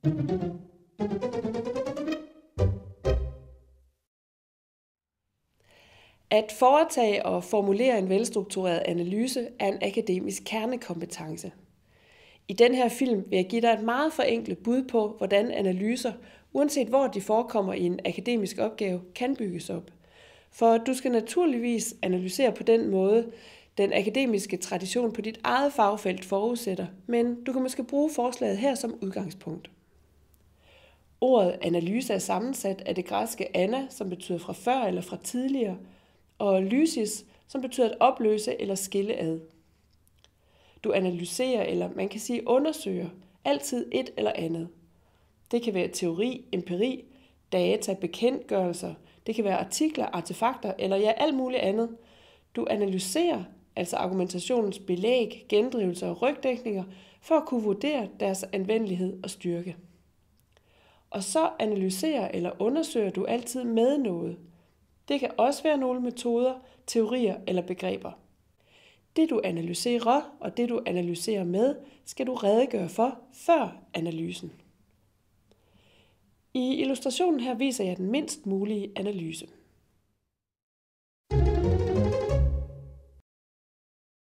At foretage og formulere en velstruktureret analyse er en akademisk kernekompetence. I den her film vil jeg give dig et meget forenklet bud på, hvordan analyser, uanset hvor de forekommer i en akademisk opgave, kan bygges op. For du skal naturligvis analysere på den måde, den akademiske tradition på dit eget fagfelt forudsætter, men du kan måske bruge forslaget her som udgangspunkt. Ordet analyse er sammensat af det græske ana, som betyder fra før eller fra tidligere, og lysis, som betyder at opløse eller skille ad. Du analyserer, eller man kan sige undersøger, altid et eller andet. Det kan være teori, empiri, data, bekendtgørelser, det kan være artikler, artefakter eller ja, alt muligt andet. Du analyserer, altså argumentationens belæg, gendrivelser og rygdækninger, for at kunne vurdere deres anvendelighed og styrke. Og så analyserer eller undersøger du altid med noget. Det kan også være nogle metoder, teorier eller begreber. Det du analyserer og det du analyserer med, skal du redegøre for før analysen. I illustrationen her viser jeg den mindst mulige analyse.